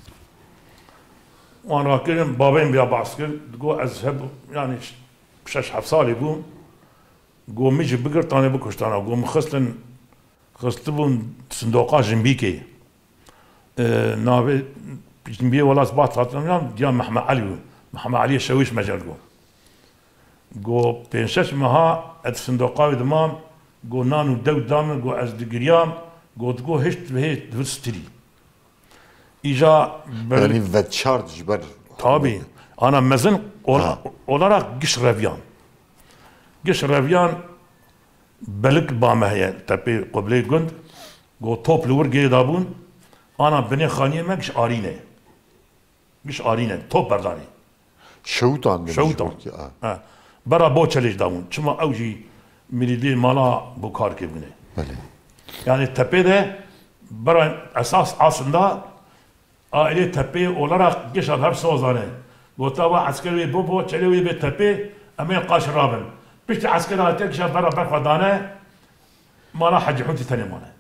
S2: وان راكرن بابين بيا بعسكر تقو اذهب يعني بشاش حفصالي بوم قو ميجي بقر تاني بكشتانا قو مخصلن خصلبون صندوقا جنبيكي اه نابي جنبيه ولا سبات خاطرنا ديال محمد علي محمد علي الشويش مجال قو قو بينشش مها اد صندوقاوي دمام قو نانو دو دامن قو از دقريام قو تقو هشت بهيت دفستري ايجا
S1: بل... يعني فتشارد جبر
S2: طابي انا مزن اولا قش رافيان قش رافيان بلك بامه هي تبي قبلي قند قو توب لورقي دابون انا بني خانيه ما قش ارينه قش ارينه توب برداني
S1: شوطان
S2: شوطان اه برا بوچلش داون چما اوجي مریدی مالا بوکار که بونه
S1: بله
S2: یعنی تپه ده برای اساس aslında aile tepe olarak geçer hep sozane. Gota ve askeri bu bu çelevi bir tepe ama qaşrabın. Pişti askeri atek şef beraber fadane mala hacı huti tanımane.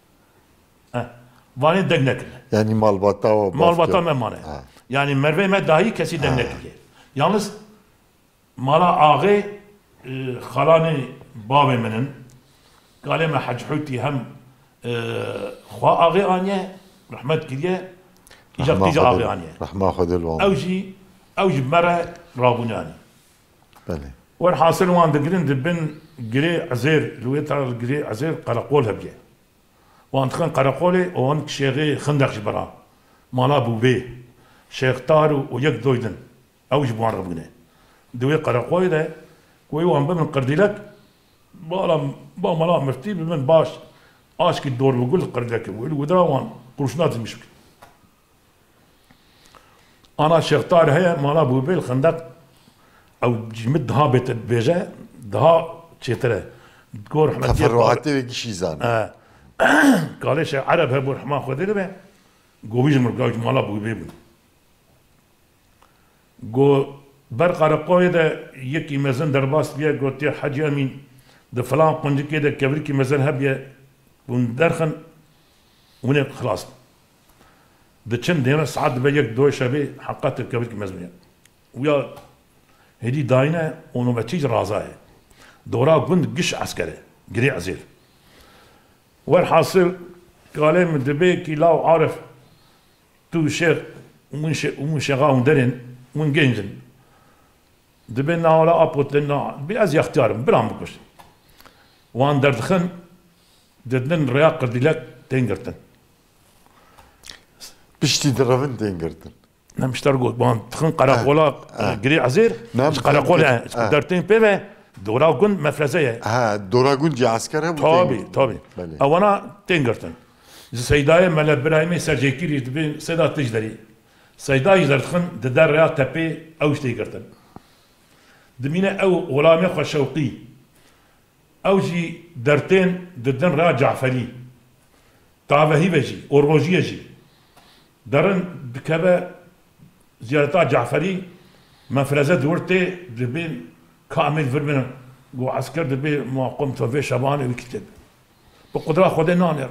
S2: Vani degnek.
S1: Yani malbata o.
S2: Malbata memane. Yani Merve me dahi kesi degnek. Yalnız mala ağı خالاني بابي منن قال ما حج حوتي هم خوا اغي انيا رحمت كليه اجاب تيجي اغي انيا
S1: رحمه خذ الوان
S2: اوجي اوجي مره رابوناني
S1: بله
S2: والحاصل وان دقرين دبن قري عزير لويتر القري عزير قرقول هبيه وان تخن قرقولي وان شيخي خندق جبرا مالا بوبي شيخ طارو ويك دويدن اوجي بوان ربنا دوي قرقولي ده ويوان بمن قرديلك بالا با ملا مرتي بمن باش اشكي الدور بقول قرديلك ودرا وان قرشنات المشكل انا شيخ طارق هي مالا بوبي الخندق او جمد دها بيت بيجا دها تشيتره تقول رحمه
S1: تفرعات بيجي زان
S2: اه قال ليش عرب ابو الرحمن خذي به قويج مرقاج مالا بوبي قو برقر قويدة يكي مزن درباس بيا قوتي حاجي امين ده فلان قنج كده كبركي مزن هبيا وندرخن ونه خلاص ده چند دينا ساعات بيك دو شبه حقات كبركي مزن ويا هدي داينه اونو بتيج رازاه دورا قند قش عسكري قري عزير والحاصل قال من دبيكي لا عارف تو شيخ ومن شيخ ومن شيخا وندرن ومن جنجن دبنا ولا أبوت لنا بأز يختارم برام بكش وان دردخن ددن رياق قرديلك تنقرتن
S1: بشتي درفن تنقرتن
S2: نعم اشترقوا وان تخن قراقولا قري عزير
S1: نعم
S2: قراقولا درتين بيبه دورا قن مفرزية
S1: ها دورا قن جي عسكره
S2: طابي طابي أولا تنقرتن سيدايا ملا برايمي سرجيكيري دبين سيدا تجدري سيدايا دردخن ددر رياق تبي أوش تنقرتن دمينا او غلامي خشوقي او جي درتين ددن را جعفري طاوهي بجي اوروجي جي درن بكبا زيارتا جعفري مفرزه دورتي دبين كامل فرمنا جو عسكر دبي ما قمت في شبان ويكتب بقدره خود نانر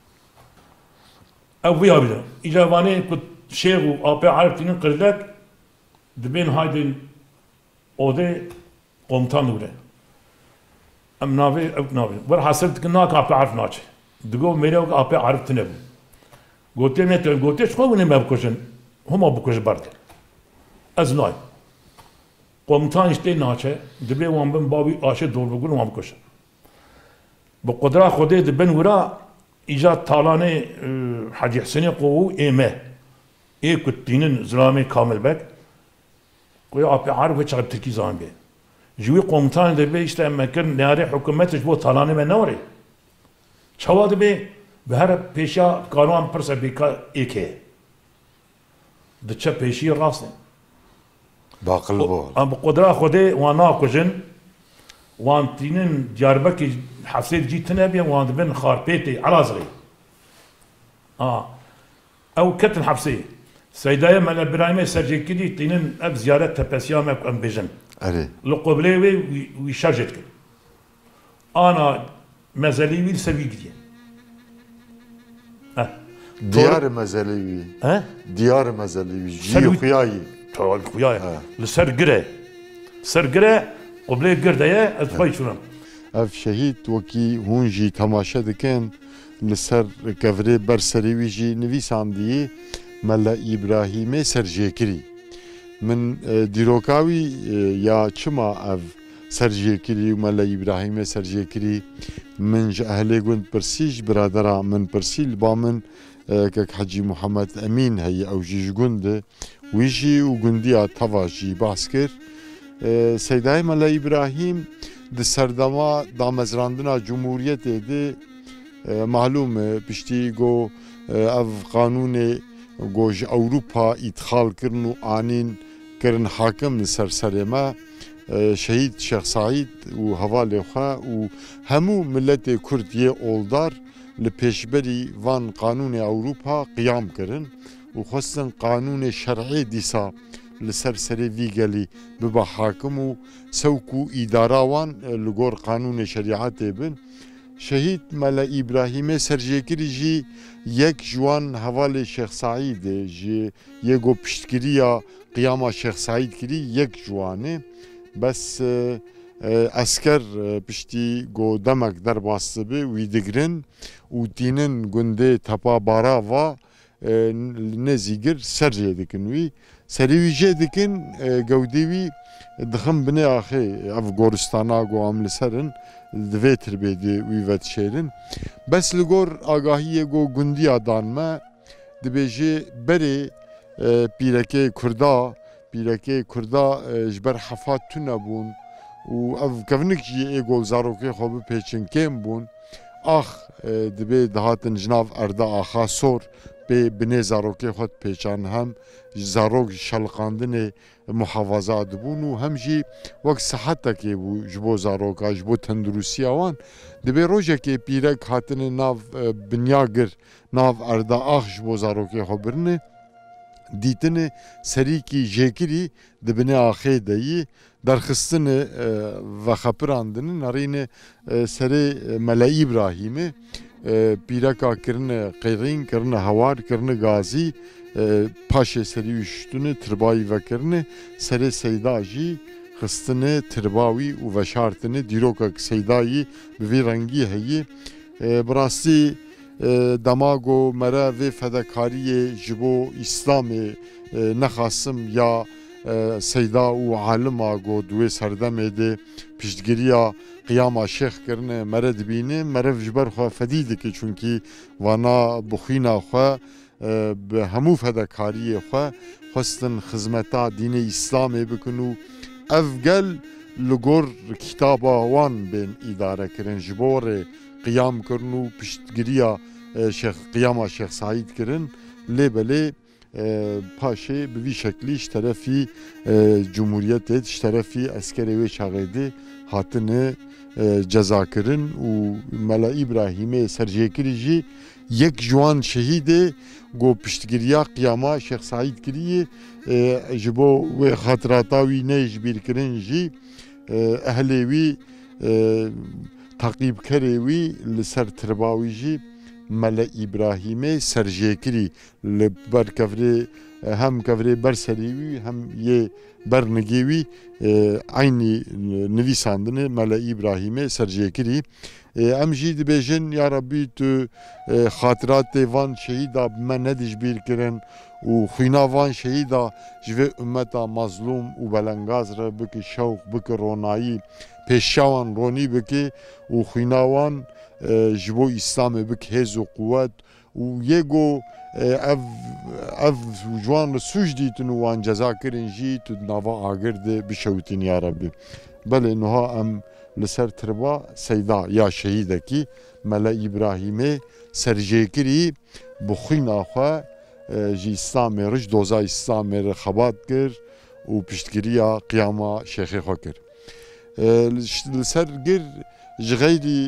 S2: او ويا بدا اجاباني كنت شيخ وابي عرفتين قردك دبين هايدين اوده قمتان دوره ام ناوي او ناوي ور حاصل كنا كاب عارف ناچ دغو ميرو اب عارف تنب قلت مت قلت شو من ما بكوشن هم بكوش برد از ناي قمتان اشتي ناچ دبي وان بن بابي آشه دور بقول ما بكوش بقدره خود دبن ورا ايجاد طالانه حاجي حسين قو ايمه اي كتينن زلامي كامل بك قوي أبي عارف وشغل تركي زامبي جوي قومتان دبي işte مكر نهاري حكومتش بو طالانه من نوري شوا دبي بهر پیشا قانون پرسه بیکا ایکه دچه پیشی راسته
S1: باقل بو
S2: ام بقدره خوده وانا کجن وان تینن جاربکی حفصيل جيتنا بيا وان بن خاربيتي على صغير اه او كتن حفصيه سيدايا من ابراهيم سرجيكدي تينن اب زياره تبسيام ام بيجن
S1: علي
S2: لقبليوي ويشارجتك انا مزالي ويل سبيكدي اه
S1: ديار مزالي
S2: ها
S1: ديار مزالي جي خياي
S2: طول خياي لسر قره سر قره قبلي قردايا اتفاي شنو
S1: اف شهيد وكي هونجي تماشا دكن لسر كفري برسري ويجي نويساندي ملا إبراهيم سرجيكري من ديروكاوي يا چما اف سرجيكري ملا إبراهيم سرجيكري من أهلي قند برسيج برادرا من برسيل بامن كك حجي محمد أمين هي أو جيج قند ويجي وقنديا تواجي باسكر سيداي ملا إبراهيم د سردما دامزراندنا جمهوريت دي معلوم بشتي جو اف قانون گوش اوروپا ادخال کرن و آنین کرن حاکم سرسرما شهید شیخ سعید و هوالی خواه و همو ملت کردیه اولدار لپیشبری وان قانون اوروپا قیام کرن و خواستن قانون شرعی دیسا لسر سری ویگلی ببا حاکم و سوکو اداراوان لگور قانون شریعت بن شهید ملا ابراهیم سرجیکری جی یک جوان حوال شیخ سعید جی یکو پشتگیریا قیام شیخ سعید کری یک جوانه بس اسکر پشتی گو دمک در باسته به ویدگرن و دینن گنده تپا بارا و نزیگر سرجه دکن وی سریوی جه دکن گودیوی دخم بنی آخه اف گورستانا گو عمل سرن دوی تربیدی ویوت شیرن بس لگور آگاهی گو گندی آدان ما دبیجه بری پیرکه کردا پیرکه کردا جبر حفات تو نبون و اف کفنک جی ایگول زاروکی خوب پیچن کم بون آخ دبی دهاتن جناف اردا آخا سور به بنی زاروکی خود پیچان هم زاروک شلقاندن محافظات بون و هم جی وقت صحت که بو جبو زاروکا جبو تندروسی آوان دبی روژه که پیرک هاتن ناف بنیاگر ناف اردا آخ جبو زاروکی خود برنه دیتن سری کی جیکری دبنی آخه دایی درخستن و خبراندن نارین سری ملای ابراهیمه پیرکا کرنه قیرین کرنه هوار کرنه غازی پاشه سری وشتونه تربایی و کرنه سری سیداجی خستنه ترباوی و وشارتنه دیروکا سیدایی بوی رنگی هیی براستی دماغو مرا و فداکاری جبو اسلام نخاسم یا سیدا و عالم آگو دوی سردم ده پشتگیریا قیام شیخ کرنه مرد بینه مرد جبر خواه فدیده که چونکی وانا بخینا خواه به همو فداکاری خواه خواستن خدمتا دین اسلام بکنو افگل لگور کتابا وان بین اداره کرن جبور قیام کرنو پشتگیریا شیخ قیام شیخ سعید کرن لیبله پاشه به وی شکلیش طرفی جمهوریت طرفی عسکری و شاغیده هاتنه جزا کرن و ملا ابراهیم سرجیکری جی یک جوان شهیده گو پشتگیریا قیاما شیخ سعید کریه جبو و خاطراتاوی نیج بیر کرن جی اهلیوی تقیب کریوی لسر ترباوی جی ملا ابراهیم سرجیکری لبر کفری هم کفری برسریوی هم یه برنگیوی aynı نویساندن ملا ابراهیم سرجیکری ام جی دبیجن یا ربی تو خاطرات وان شهیدا من ندیش بیر کرن و خوینا وان شهیدا جوه امتا مظلوم و بلنگاز را بکی شوق بکی رونایی پیشوان رونی بکی و خوینا وان جبو اسلام بک هز و قوت و یگو اف اف جوان سوج دیتن وان جزا کرن جی تو نوا آگرده بشوتین یا ربی بله نها ام لسر تربا سیدا یا شهیده کی ملا ابراهیم سرجیکری بخین آخوا جی اسلام رج دوزا اسلام خبات کر و پشتگیریا قیاما شیخی خوا کر لسر گر جغیری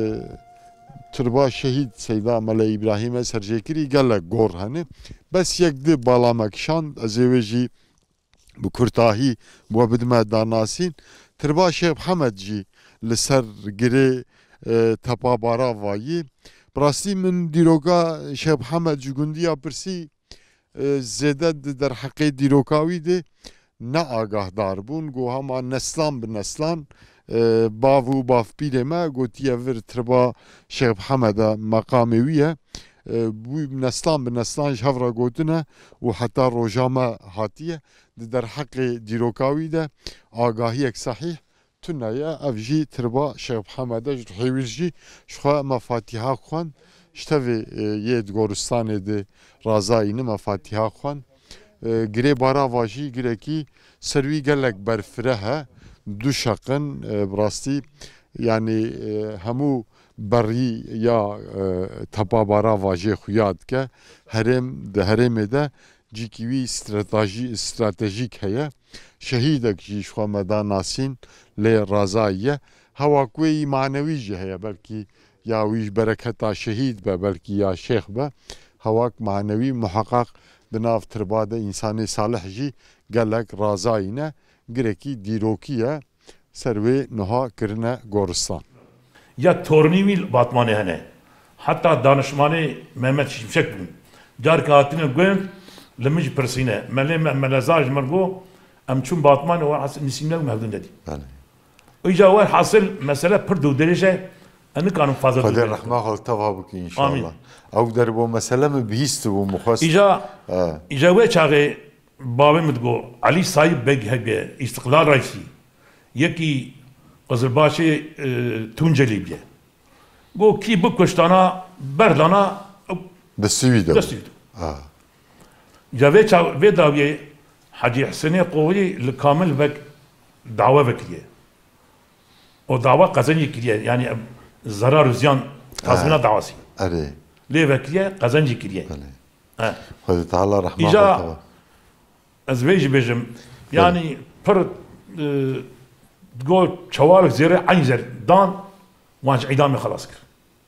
S1: تربا شهید سیدا ملا ابراهیم سرجیکری گله گور هنه بس یک ده باlamekşan ازویجی bu kurtahi bu بدمه داناسین تربا شیخ محمد جی لسر گره تپا بارا وایی براستی من دیروگا شیخ محمد جی گندیا پرسی زیده در حق دیروکاوی ده نه آگاه دار بون گو هما نسلان به نسلان باو باف پیره ما گوتیه ور تربا شیخ محمد مقامویه بو نسلان به نسلان جهورا گوتنه و حتی روجاما هاتیه در حق دیروکاوی ده آگاهی یک صحیح تنایا افجی تربا شیخ محمد حیویرجی شخوا مفاتیحا خوان شتوی ید گورستانه ده رازاینه مفاتیحا خوان گره بارا واجی گره کی سروی گلک برفره ها دو شقن براستی yani همو بری یا تپا بارا واجه خویاد که هرم ده هرم ده جیکیوی استراتژی استراتژیک هەیە شەهیدێکیش خۆمەدا ناسین لێ ڕازاییە هەواکوێی مانەویژی هەیە بەلکی یاویش بەرەکەتا شەهید بە بەلکی یا شێخ بە هەواک مانەوی محقق بناو تربادە ئینسانی ساڵحژی گەلک ڕازایینە گرێکی دیرۆکیە سەروێ نها کردنە گۆڕستان
S2: یا تۆرنیوی باتمانێ هەنێ حتا دانشمانê Mehmet Şimşek bûn carka hatine gund li min jî pirsîne melê me meleza ji min got em çûn batmanê we hesil nîsîmler û mevdûn dedî îja we hesil mesele pir dû dirêj e em nikarin fazla
S1: Xwedê rehma xwe teva bike înşallah ew derbo mesele min bihîst bû min xwest
S2: îja îja wê çaxê bavê min digot Elî Sayîb Beg hebe îstiqlal Reîsî yekî Qizilbaşê Tuncelî biye got kî bi kuştana berdana
S1: destî de
S2: destî îja vê vê dawiyê Hecî Hisenê Qoyî li kamil vek dawa vekiriye o dawa qezencî kiriye yani zarar û ziyan tazmîna dawasî
S1: erê
S2: lê vekiriye qezencî kiriye
S1: Xwedê teala rehma
S2: îja
S1: xwe
S2: ez vê jî bêjim yanî pir got çawarek zêrê eyn zer dan wan ji îdamê xelas kir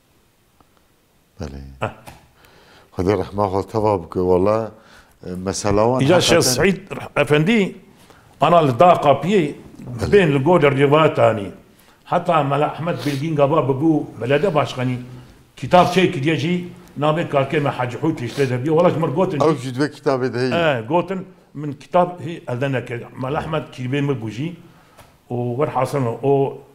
S1: Belê Xwedê rehma xwe teva bike wala mesela wan
S2: îja Şêx Seîd Efendî ana li da qapiyê bên li gor rêvatanî heta Mela Ehmed Bilgîn gava bibû belede başkanî kitap çê kiriye jî navê karkême Hecî Hûtî ji tê de biye wala ji min gotin
S1: ew jî divê kitabê de heye
S2: gotin min kitap hê elde nekir Mela Ehmed kîrbê me bû jî û wer hasil o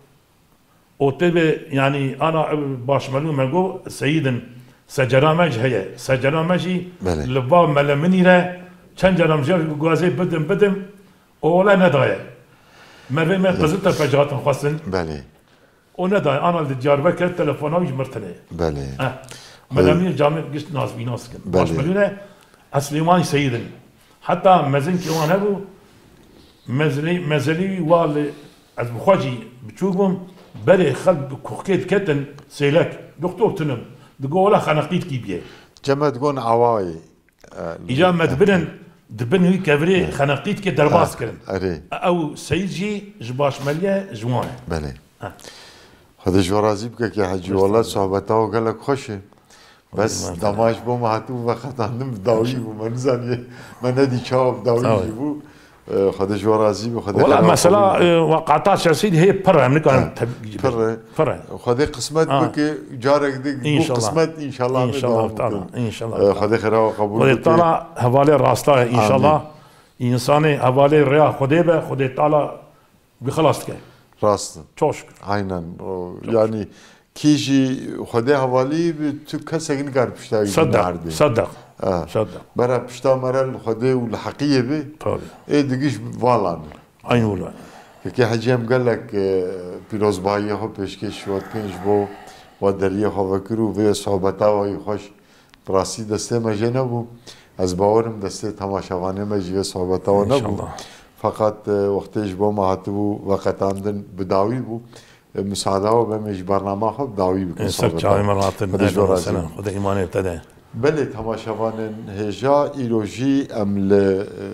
S2: o tebe yani ana başmelû me got Seyidin secera me jî heye secera me jî li va meleminî re çend caram jî guazê bidim bidim o wala nedaye mervê me qizil tepe hatin xwestin
S1: Belê
S2: o nedaye ana li Diyarbekir telefona wî ji mir tune
S1: Belê
S2: melemîn camê gişt nazbînas kin başmelû re Eslêmanî Seyidin heta mezinkê wan hebû mezelî mezelî wa li ez bi xwe jî biçûk bûm berê xelk bi kuxkê diketin sêlek doktor tunim digot wala xeneqît kî biye
S1: ceme digon awayê
S2: îja me dibirin dibin wî kevirê xeneqît kê derbas kirin
S1: erê
S2: ew Seyid jî ji başmeliye ji wan e
S1: Belê Xwedê ji we razî bike ki hecî wala sohbeta we gelek xweş e bes demaş bo me hatibû veqetandim dawî bû me nizaniye me nedî çawa dawî jî bû Xwedê ji we razî bû
S2: wala mesela weqata Şêx Seîd heye pir em nikarin
S1: pir e
S2: pir e
S1: Xwedê qismet bike carek di bu qismet înşallah
S2: İnşallah Teala İnşallah
S1: Xwedê xêra we qebûl
S2: Xwedê Teala hevalê rasta ye înşallah însanê hevalê rêya Xwedê be Xwedê Teala wî xelas dike
S1: rast
S2: çok şükür
S1: aynen yani kî jî Xwedê hevalî bi tu kesek nikar pişta
S2: Seddeq seddeq seddeq
S1: bera pişta me re li Xwedê û li heqiyê bê ê digiş valan
S2: aynen öyle
S1: Peki hecî em gelek pîrozbahiyê xwe pêşkêş dikin ji bo we deriyê xwe vekir û vê sohbeta wê xweş bi rastî destê me jê nebû ez bawerim destê temaşevanê me jî vê sohbeta we nebû feqet wextê ji bo me hatibû veqetandin bi dawî bû müsaada we beme ji bernama xwe bi dawî bikin
S2: ser çavê me hatin Xwedê îmanê te de
S1: Belê temaşevanên hêja îro jî em li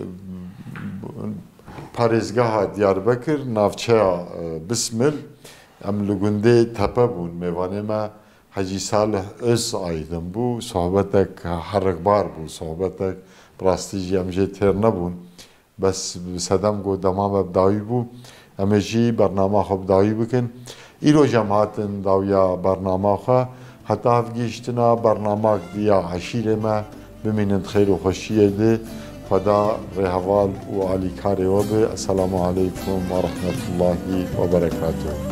S1: parêzgeha Diyarbekir navçeya Bismil em li gundê tepe bûn mêvanê me Hecî Salih Öz aydin bû sohbetek herikbar bû sohbetek bi rastî jî em jê têr nebûn bes bi sedem got dema me bi dawî bû em ê jî bernama xwe bi dawî bikin îro jî em hatin dawiya bernama xwe heta hevgîştina bernamak diya heşîrê me bimînin xêr û xweşiyê dê Xweda rêheval û alîkarê we bê. Esselamu aleykum ve rahmetullahi ve berekatuhu.